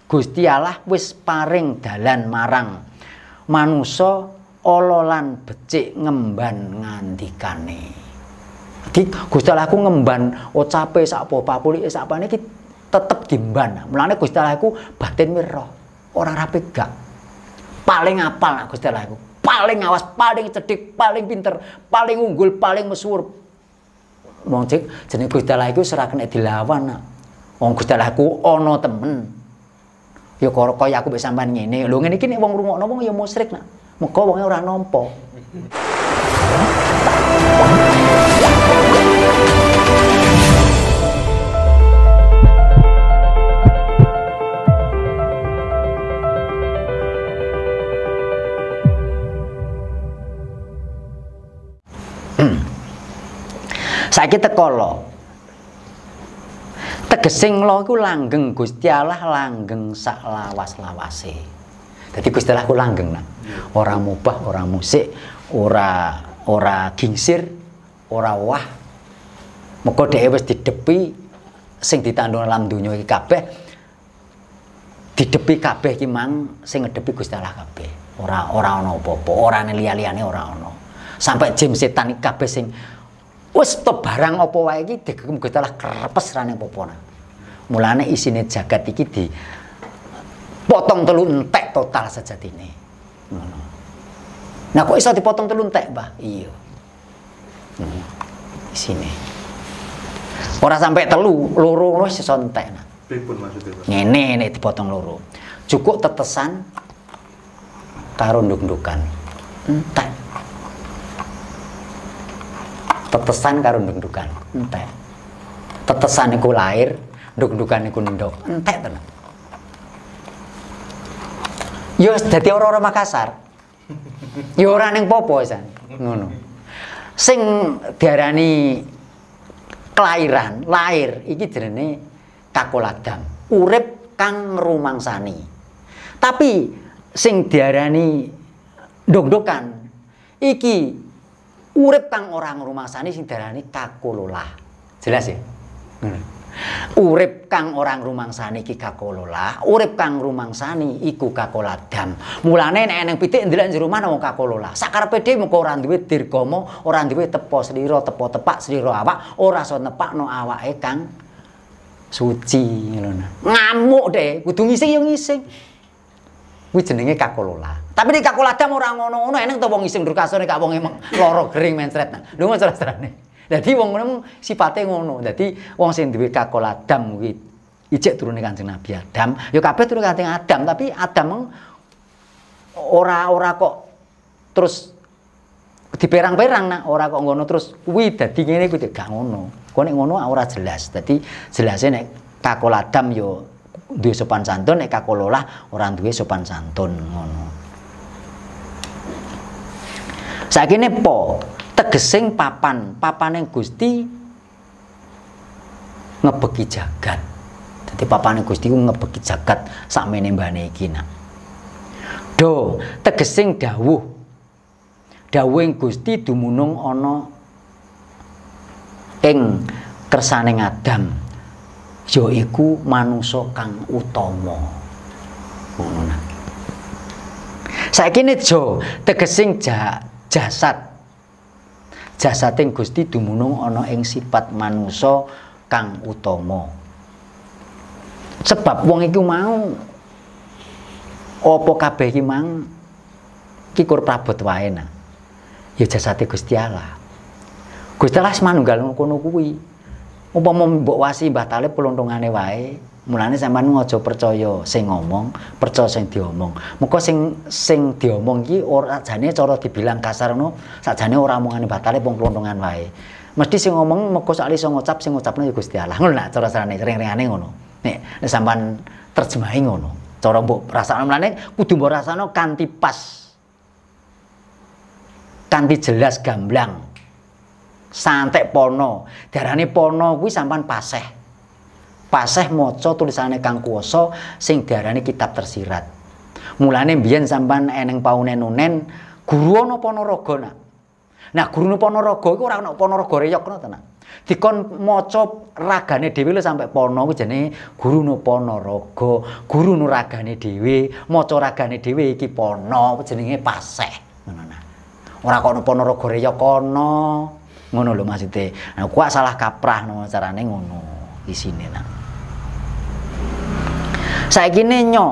Gusti Allah wis paring dalan marang manusa ala lan becik ngemban ngandikane. Jadi Gusti Allah ku ngemban ucape sak papulike sakpane iki tetep dimban. Mulane Gusti Allah ku batin wirah, ora rapi gak. Paling apal Gusti Allah ku, paling awas, paling cedhik, paling pinter, paling unggul, paling misuwur. Wong jenenge Gusti Allah iku ora kena dilawan. Wong Gusti Allah ku ana temen. Ya kaya aku mbek sampean ngene. Lho ngene iki nek wong ngrungokno wong ya musyrik nak. Muga wonge ora nampa. Saiki teko lo. Tegesing lo iku langgeng Gusti Allah langgeng sak lawas-lawase. Dadi Gusti Allah ku langgeng nak. Ora mubah, ora musik, ora gingsir, ora wah. Muga dhewe wis didepi sing ditandhung alam donya iki kabeh. Didepi kabeh iki mang sing ngedepi Gusti Allah kabeh. Ora ana apa-apa, ora ana liya-liyane ora ana. Sampai jin setan iki kabeh sing wis to barang apa wae iki digegem Gusti Allah krepes rane popona. Mulane isine jagat iki di potong telu entek total sejatine. Ngono. Nah kok iso dipotong telu entek, Mbah? Iya. Isine. Ora sampai telu, loro wis iso entek. Pripun maksudnya, Pak? Ngene nek dipotong loro. Cukup tetesan karo nduk-ndukan. Entek. Tetesan karo nduk-ndukan, entek. Tetesan iku lair, nduk-ndukan iku nduk, entek tenan. Ya dadi ora-ora Makassar. Ya ora ning popo san, ngono. Sing diarani kelahiran, lahir iki jenenge kakoladam, urip kang ngrumangsani. Tapi sing diarani nduk-ndukan iki urip kang ora ngrumangsani sing diarani kakololah. Jelas ya? Urip kang ora ngrumangsani iki kakololah, urip kang ngrumangsani iku kakoladam. Mulane nek eneng pitik ndelok jero manah wong kakololah. Sakarepe dhewe muga ora duwe dirgama, ora duwe tepa slira, tepa tepak slira awak, ora iso nepakno awake kang suci ngono. Ngamuk deh, kudu ngising ya ngising. Kuwi jenenge kakololah. Tapi nek kakoladam ora ngono-ngono eneng to wong ngising durkasane gak wong emang lara gering mencret. Lho ngono carane. Dadi wong ngono sifate ngono. Dadi wong sing duwe kakoladam kuwi ijek turune Kanjeng Nabi Adam. Ya kabeh turune Kanjeng Adam, tapi Adam ora kok terus diperang-perang nak, ora kok ngono terus kuwi dadi ngene kuwi gak ngono. Kok nek ngono ora jelas. Dadi jelase nek kakoladam ya duwe sopan santun, nek kakololah ora duwe sopan santun ngono. Saiki po tegesing papaning Gusti ngebeki jagat. Dadi papaning Gusti ku ngebeki jagat sakmene mbane iki nak. Do tegesing dawuh. Dawuhing Gusti dumunung ana ing kersaning Adam. Yaiku manusa kang utama. Ngono nak. Saiki jo tegesing jasad. Jasading Gusti dumunung ana ing sifat manusa kang utama. Sebab wong iku mau apa kabeh iki mang iki kur prabot wae nah. Ya jasate Gusti Allah. Gusti Allah manunggal ngono kuwi. Upama mbok wasi Mbah Talib pelontongane wae, mulane sampean aja percaya sing ngomong, percaya sing diomong. Muga sing diomong iki ora jane cara dibilang kasar ngono, sakjane ora omongane Mbah Talib wong pelontongan wae. Mesti sing ngomong muga sak iso ngucap sing ngucapno ya Gusti Allah. Ngono nak cara carane ring-ringane ngono. Nek sampean terjemahi ngono. Cara mbok rasakno mlane kudu mbok rasakno kanthi pas. Kanthi jelas gamblang. Santek pono. Darane pono kuwi sampean paseh. Paseh maca tulisane kang kuwasa sing diarani kitab tersirat. Mulane mbiyen sampean eneng paunen-unen guru ana Ponorogo nak. Nah, guru Ponorogo iku ora ana Ponorogo reyokno tenan. dikon maca ragane dhewe lho sampai pono kuwi jenenge Guruna Panaraga. Guru ragane dhewe, maca ragane dhewe iki pono jenenge paseh. Ngono nah. Ora kok Panaraga reya kono. Ngono lho maksude. Nah, kuwi salah kaprah no carane ngono isine nah. Saiki nyo.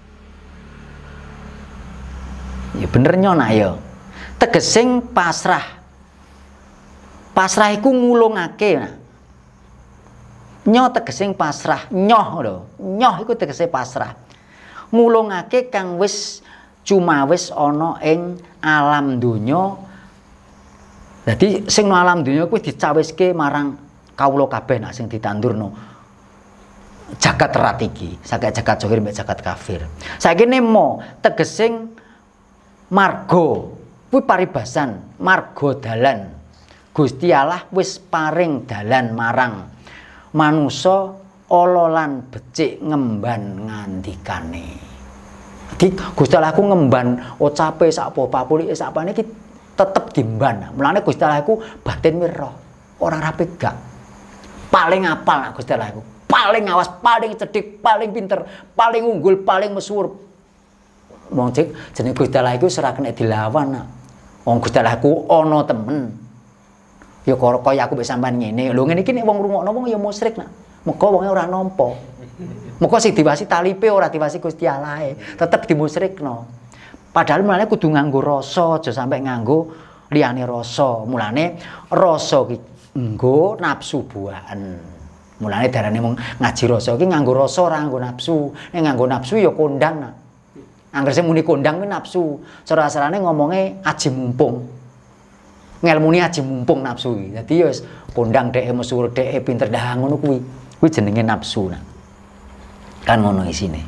Ya bener nyo nak ya. Tegesing pasrah. Pasrah iku ngulungake nah. Nyoh tegesing pasrah, nyoh lho. Nyoh iku tegese pasrah. Ngulungake kang wis cumawis ana ing alam donya. Dadi sing no alam donya kuwi dicawiske marang kawula kabeh nak sing ditandurno. Jagat erat iki, saking jagat zahir mbek jagat kafir. Saiki nemo tegesing marga kuwi paribasan, marga dalan. Gusti Allah wis paring dalan marang manusa ala lan becik ngemban ngandikane. Dadi Gusti Allah ku ngemban ucape sak apa-apane sakpane iki tetep dimban. Mulane Gusti Allah ku batin wirah, ora rapi gak. Paling apal nak Gusti Allah ku, paling awas, paling cerdik, paling pinter, paling unggul, paling masyhur. Wong cek jeneng Gusti Allah iku ora kena dilawan nak. Wong Gusti Allah ku ana temen. Ya kaya aku mbek sampean ngene. Lho ngene iki nek wong ngrungokno wong ya musyrik nak. Muga wonge ora nampa. Muga sing diwasi talipe ora diwasi Gusti Allah, tetep dimusyrikno. Padahal mulane kudu nganggo rasa, aja sampe nganggo liyane rasa. Mulane rasa ki nggo nafsu buahan. Mulane darane mung ngaji rasa iki nganggo rasa ora nganggo nafsu. Nek nganggo nafsu ya kondang nak. Angger sing muni kondang kuwi nafsu. Cara asarane ngomongnya aji mumpung. Ngelmune aji mumpung nafsu iki. Dadi ya wis kondang dheke masyhur dheke pinter dah ngono kuwi. Kuwi jenenge nafsu nak. Kan ngono isine.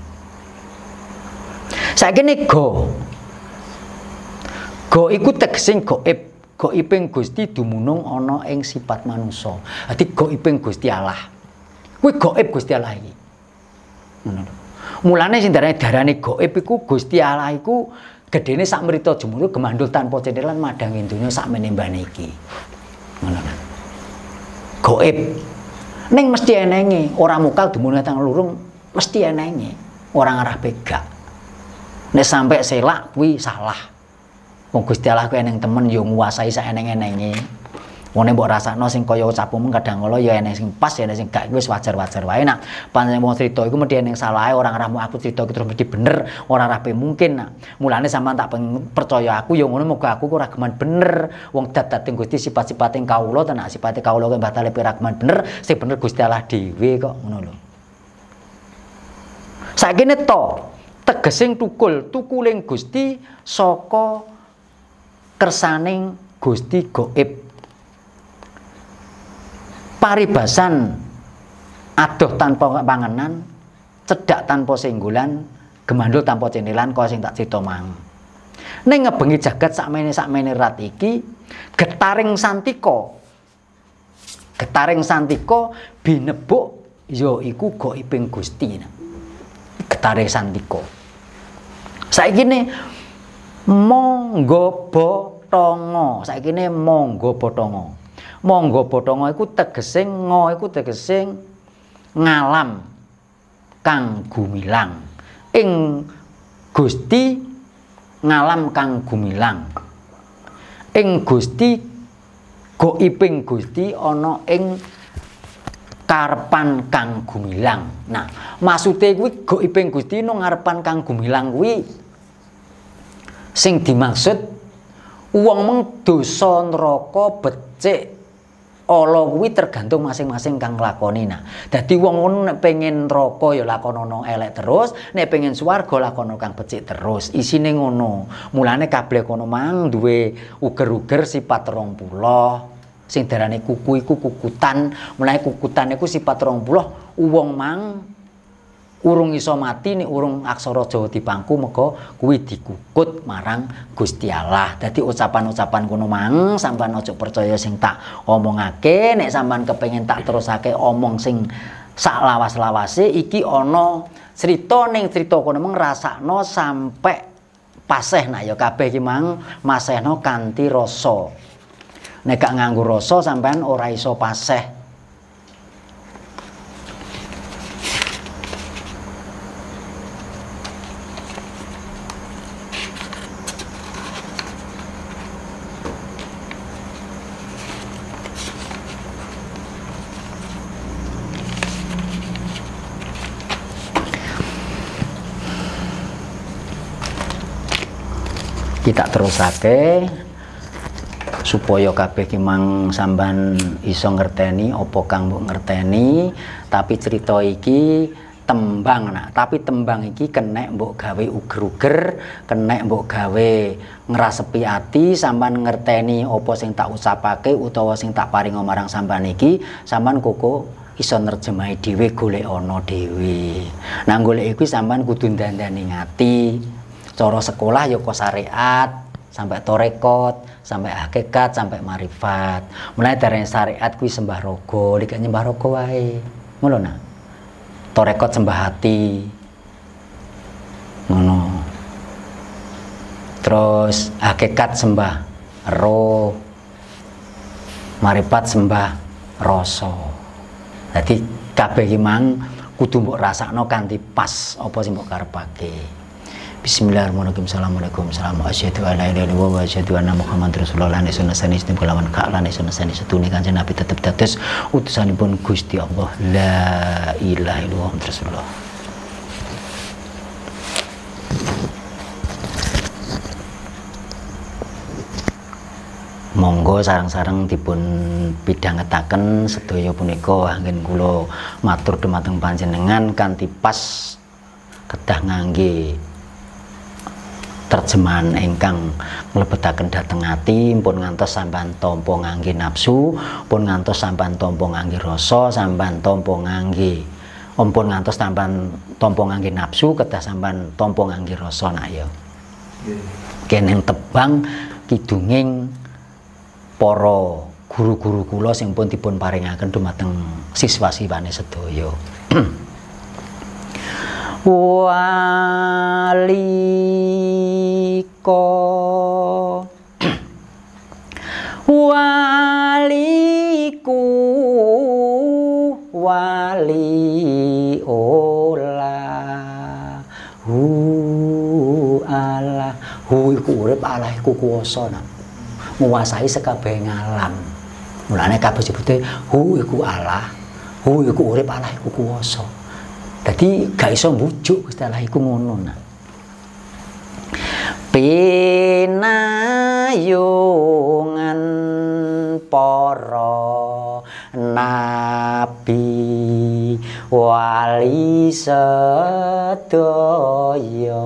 Saiki nek go. Go iku tegesing gaib. Gaibing Gusti dumunung ana ing sifat manusa. Dadi gaibing Gusti Allah. Kuwi gaib Gusti Allah iki. Ngono lho. Mulane sing darane gaib iku Gusti Allah iku gedene sak mrita jemuru gemandul tanpa cendelan madangi donya sak menembane iki. Ngono kan. Gaib. Ning mesti enenge, ora mukal dumunung teng lurung mesti enenge, ora ngarah begak. Nek sampe selak kuwi salah. Wong Gusti Allah ku eneng temen yo nguasai sak eneng-enenge. Wong nek mbok rasakno sing kaya ucapmu kadang kala ya eneng sing pas ya eneng sing gak wis wajar-wajar wae nak. Pancen wong crita iku mesti eneng salahe ora ngarahmu aku crita iki terus mesti bener, ora rapi mungkin nak. Mulane sampean tak percaya aku ya ngono muga aku ora geman bener. Wong dat-dating Gusti sifat-sifating kawula tenan sifate kawula kuwi batale ora geman bener, sing bener Gusti Allah dhewe kok ngono lho. Saiki to tegesing tukuling Gusti saka kersaning Gusti gaib. Paribasan adoh tanpa panganan, cedak tanpa senggolan, gemandul tanpa cendelan kaya sing tak crita mang. Ning ngebengi jagat sakmene rat iki getaring santika. Getaring santika binebuk ya iku gaibing Gusti. Getaring santika. Saiki ne monggo bathanga, saiki ne monggo bathanga. Monggo bathanga iku tegesing ngo iku tegesing ngalam kang gumilang. Ing Gusti ngalam kang gumilang. Ing Gusti gaibing Gusti ana ing karepan kang gumilang. Nah, maksude kuwi gaibing Gusti nang ngarepan kang gumilang kuwi sing dimaksud wong mung dosa neraka becik ala kuwi tergantung masing-masing kang nglakoni. Nah, dadi wong ngono nek pengen neraka ya lakonono elek terus, nek pengen swarga lakono kang becik terus. Isine ngono. Mulane kabeh kono mang duwe uger-uger sifat 20. Sing darane kuku iku kukutan. Mulane kukutan iku sifat 20. Wong mang urung iso mati nek urung aksara Jawa dipangku merga kuwi dikukut marang Gusti Allah. Dadi ucapan-ucapan kono mang sampean aja percaya sing tak omongake, nek sampean kepengin tak terusake omong sing sak lawas-lawase iki ana crita ning crita kono mang ngrasakno sampe paseh nak ya kabeh iki mang masehno kanthi rasa. Nek gak nganggo rasa sampean ora iso paseh. kita terusake supaya kabeh ki mang sampean iso ngerteni apa kang mbok ngerteni. Tapi cerita iki tembang nak, tapi tembang iki kenek mbok gawe uger-uger, kenek mbok gawe ngrasepi ati, sampean ngerteni apa sing tak ucapake utawa sing tak paring marang sampean iki, sampean koko iso nerjemahi dhewe, golek ana dhewe. Nah golek iku sampean kudu dandani ngati. Cara sekolah ya kok syariat, sampai torekot, sampai hakikat, sampai marifat. Mulai dari syariat kuwi sembah raga, nek nyembah raga wae. Ngono nah. Torekot sembah hati. Ngono. Terus hakikat sembah roh. Marifat sembah rasa. Dadi kabeh iki mang kudu mbok rasakno kanthi pas apa sing mbok karepake. Bismillahirrahmanirrahim. Assalamualaikum. Asyhadu an la ilaha illallah wa asyhadu anna Muhammadar Rasulullah. Sunah sanis tim kelawan ka'lan sunah sanis setune Kanjeng Nabi tetep dados utusanipun Gusti Allah. La ilaha illallah Rasulullah. Monggo sareng-sareng dipun pidhangetaken sedaya punika anggen kula matur dumateng panjenengan kanthi pas kedah ngangge terjemahan ingkang mlebetaken dhateng ati, pun ngantos sampean tampa ngangge nafsu, pun ngantos sampean tampa ngangge rasa, sampean tampa ngangge pun ngantos sampean tampa ngangge nafsu, kedah sampean tampa ngangge rasa nak ya. Kene tebang kidunging para guru-guru kula sing pun dipun paringaken dumateng siswa-siswane sedaya. Waliku wali olah Allah iku urip Allah iku kuwasa nak nguasai sekabehing alam. Mulane kabeh sebute iku Allah, iku urip Allah iku kuwasa. Dadi gak iso mbujuk Gusti Allah iku ngono nak. Pinayungan para nabi wali sedaya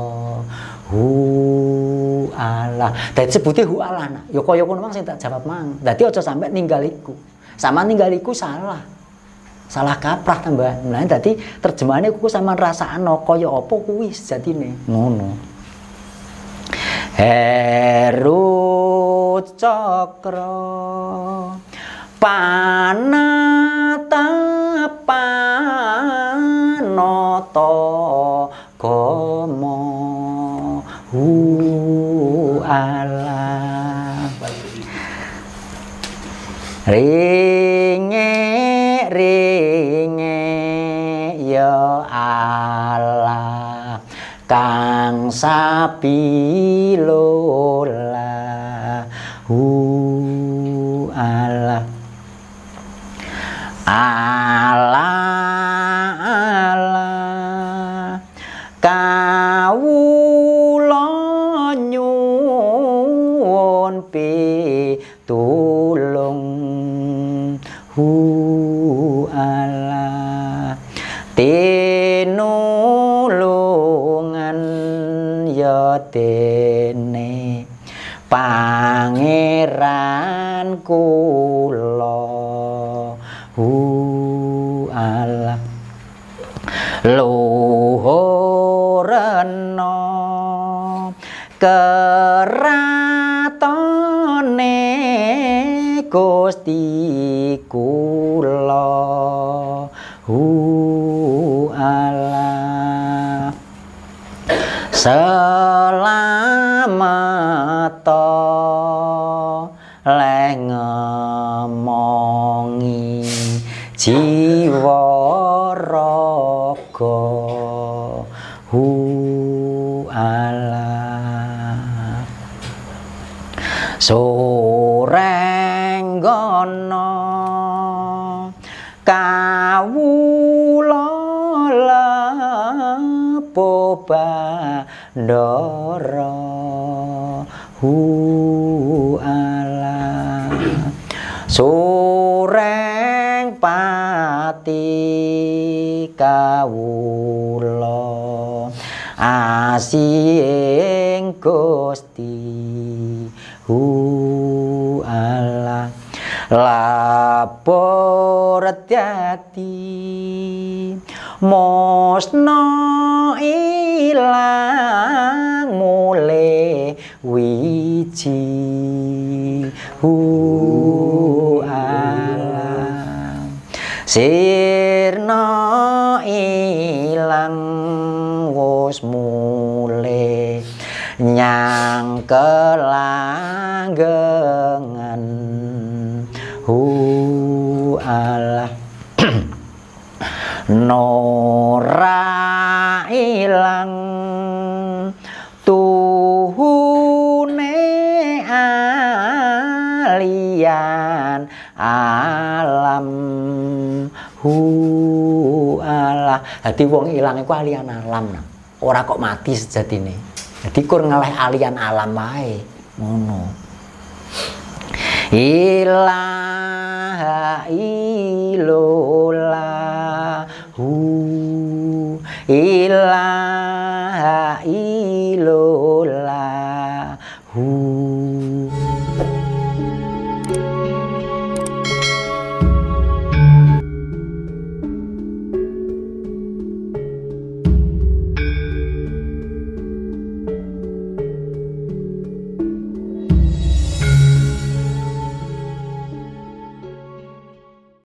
Allah. Dadi sebute Allah nak. Ya kaya ngono mang sing tak jawab mang. Dadi aja sampe ninggal iku. Sama ninggal iku salah. Salah kaprah tambah. Nah, dadi terjemahane kuwi sampean rasakno kaya apa kuwi sejatine. Ngono. Heru cakra panatapanata gama Allah. Ringe ya Allah kang sapilola Allah Allah kawula nyuwun pitulung Allah tinulungan ya dene pangeran kula Allah luhurna keratone Gusti kula Allah selamata leh ngomongi jiwa raga Allah sorenggana kawula lepo bandara hu Allah sureng pati kawula asing Gusti hu Allah lapor dadi mosno ilang mule wiji hu Allah sirna ilang wis mule nyang kelanggengan hu Allah nora ilang tuhune alian alam hu Allah dadi wong ilang iku alian alam nah. Ora kok mati sejatine dadi kur ngeleh alian alam wae ngono ilaha illallah ilaha